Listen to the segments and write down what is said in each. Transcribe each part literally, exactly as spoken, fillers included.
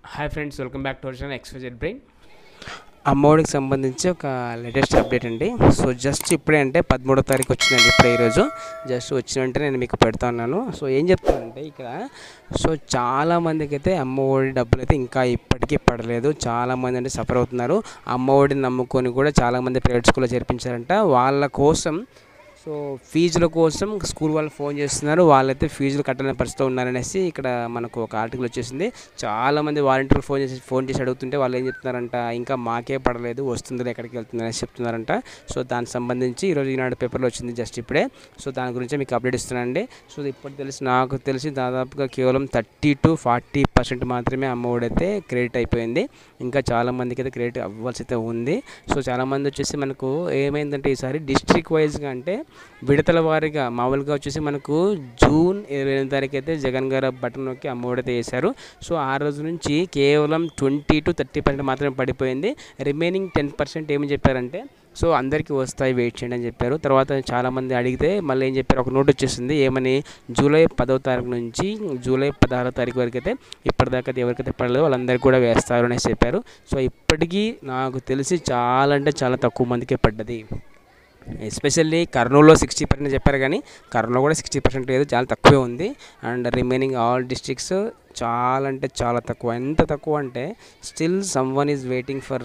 Hi friends, welcome back to our channel XYZ brain. అమ్మఒడికి సంబంధించి ఒక లేటెస్ట్ అప్డేట్ అండి. సో జస్ట్ ఇప్పుడే అంటే పదమూడో తారీఖు వచ్చిందండి, ఇప్పుడే ఈరోజు జస్ట్ వచ్చిన వెంటనే నేను మీకు పెడతా ఉన్నాను. సో ఏం చెప్తానంటే ఇక్కడ సో చాలామందికి అయితే అమ్మఒడి డబ్బులు అయితే ఇంకా ఇప్పటికీ పడలేదు. చాలామంది అంటే సఫర్ అవుతున్నారు. అమ్మఒడిని నమ్ముకొని కూడా చాలామంది ప్రైవేట్ స్కూల్లో చేర్పించారంట. వాళ్ళ కోసం సో ఫీజుల కోసం స్కూల్ వాళ్ళు ఫోన్ చేస్తున్నారు. వాళ్ళైతే ఫీజులు కట్టలేని పరిస్థితిలో ఉన్నారనేసి ఇక్కడ మనకు ఒక ఆర్టికల్ వచ్చేసింది. చాలామంది వాలంటీర్లు ఫోన్ చేసి ఫోన్ చేసి అడుగుతుంటే వాళ్ళు ఏం చెప్తున్నారంట, ఇంకా మాకే పడలేదు, వస్తుందిలే, ఎక్కడికి వెళ్తుంది అనేసి చెప్తున్నారంట. సో దానికి సంబంధించి ఈరోజు ఈనాడు పేపర్లో వచ్చింది జస్ట్ ఇప్పుడే. సో దాని గురించి మీకు అప్డేట్ ఇస్తున్నానండి. సో ఇప్పుడు తెలిసి నాకు తెలిసి దాదాపుగా కేవలం థర్టీ టు ఫార్టీ పర్సెంట్ మాత్రమే అమ్మఒడి అయితే క్రెడిట్ అయిపోయింది. ఇంకా చాలామందికి అయితే క్రెడిట్ అవ్వాల్సి అయితే ఉంది. సో చాలామంది వచ్చేసి మనకు ఏమైందంటే ఈసారి డిస్ట్రిక్ట్ వైజ్గా అంటే విడతల వారీగా మామూలుగా వచ్చేసి మనకు జూన్ ఇరవై ఎనిమిది తారీఖు అయితే జగన్ గారు బటన్ నొక్కి అమ్మఒడి అయితే వేశారు. సో ఆ రోజు నుంచి కేవలం ట్వంటీ టు థర్టీ పర్సెంట్ మాత్రమే పడిపోయింది. రిమైనింగ్ టెన్ పర్సెంట్ ఏమని చెప్పారంటే సో అందరికీ వస్తాయి, వెయిట్ చేయండి అని చెప్పారు. తర్వాత చాలామంది అడిగితే మళ్ళీ ఏం చెప్పారు, ఒక నోట్ వచ్చేసింది ఏమని, జూలై పదవ తారీఖు నుంచి జూలై పదహారో తారీఖు వరకు అయితే ఇప్పటిదాకా ఎవరికైతే పడలేదో వాళ్ళందరికీ కూడా వేస్తారు అనేసి చెప్పారు. సో ఇప్పటికీ నాకు తెలిసి చాలా అంటే చాలా తక్కువ మందికే పడ్డది. ఎస్పెషల్లీ కర్నూలులో సిక్స్టీ పర్సెంట్ చెప్పారు, కానీ కర్నూలు కూడా సిక్స్టీ పర్సెంట్ లేదు, చాలా తక్కువే ఉంది. అండ్ రిమైనింగ్ ఆల్ డిస్ట్రిక్ట్స్ చాలా అంటే చాలా తక్కువ. ఎంత తక్కువ అంటే still someone is waiting for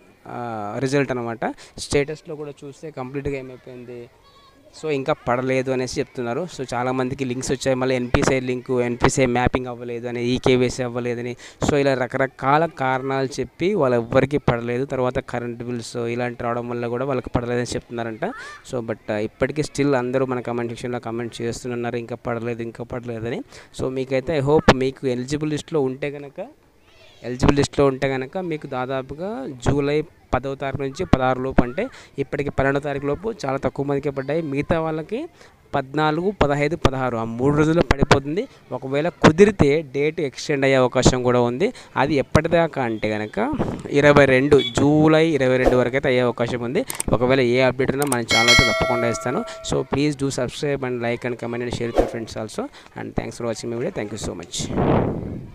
result అనమాట. స్టేటస్లో కూడా చూస్తే కంప్లీట్గా ఏమైపోయింది, సో ఇంకా పడలేదు అనేసి చెప్తున్నారు. సో చాలామందికి లింక్స్ వచ్చాయి, మళ్ళీ ఎన్పిసిఐ లింకు ఎన్పిసిఐ మ్యాపింగ్ అవ్వలేదు అని, ఈకేవైసీ అవ్వలేదని, సో ఇలా రకరకాల కారణాలు చెప్పి వాళ్ళు ఎవ్వరికీ పడలేదు. తర్వాత కరెంట్ బిల్స్ ఇలాంటి రావడం వల్ల కూడా వాళ్ళకి పడలేదని చెప్తున్నారంట. సో బట్ ఇప్పటికీ స్టిల్ అందరూ మన కమెంట్ సెక్షన్లో కమెంట్ చేస్తున్నారు ఇంకా పడలేదు ఇంకా పడలేదని. సో మీకైతే ఐ హోప్ మీకు ఎలిజిబుల్ లిస్ట్లో ఉంటే కనుక ఎలిజిబుల్ లిస్ట్లో ఉంటే కనుక మీకు దాదాపుగా జూలై పదవ తారీఖు నుంచి పదహారు లోపు, అంటే ఇప్పటికి పన్నెండో తారీఖు లోపు చాలా తక్కువ మందికి పడ్డాయి. మిగతా వాళ్ళకి పద్నాలుగు పదహైదు పదహారు ఆ మూడు రోజుల్లో పడిపోతుంది. ఒకవేళ కుదిరితే డేట్ ఎక్స్టెండ్ అయ్యే అవకాశం కూడా ఉంది. అది ఎప్పటిదాకా అంటే కనుక ఇరవై రెండు జూలై ఇరవై రెండు వరకు అయితే అయ్యే అవకాశం ఉంది. ఒకవేళ ఏ అప్డేట్ ఉన్నా మన ఛానల్ అయితే తప్పకుండా ఇస్తాను. So please do subscribe and like and comment and share with friends also. And thanks for watching my video. Thank you so much.